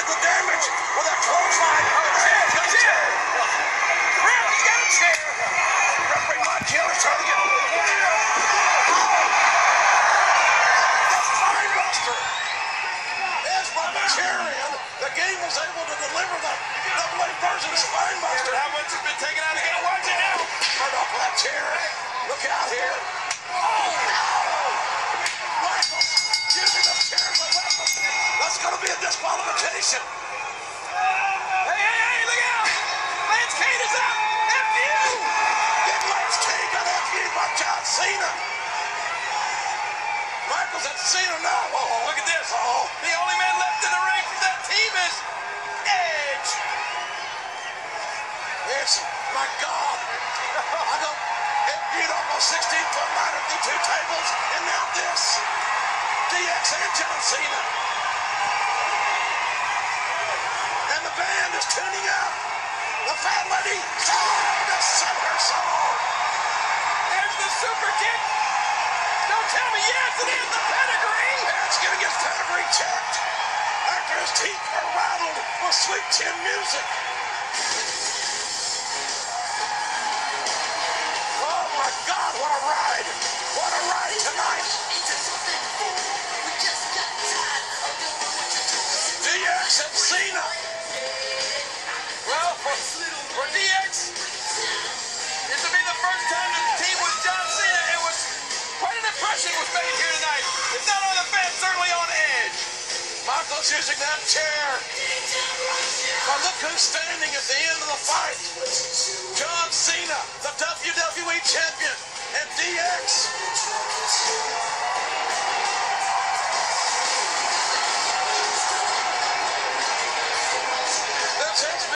the damage with that clothesline. Oh, chair. Crap, he got a chair. Referee Montiel is trying to get... The Spinebuster is by the chair in. The game was able to deliver the double-A version Spinebuster. How much has been taken out again? Watch it now. Turned off of that chair. Look out here. Oh, no. Michaels using the chair as a weapon. That's going to be a disqualification. Hey, look out. Lance Kane is out. FU. Get Lance Kane got FU'd by John Cena. Michaels at Cena now. Look at this. The only man left in the ring from that team is Edge. It's, my God. I go, FU'd almost 16-foot ladder through two tables, and now this. DX and John Cena. And the band is tuning out. The fat lady trying to sell her soul. There's the super kick. Don't tell me yes, it is the pedigree. Edge getting his pedigree checked after his teeth are rattled with sweet chin music. Oh my God, what a ride. What a ride tonight. DX and Cena. Well, for DX, this will be the first time that the team with John Cena, it was quite an impression was made here tonight. It's not on the fans, certainly on Edge. Michaels using that chair. But look who's standing at the end of the fight. John Cena, the WWE Champion, and DX.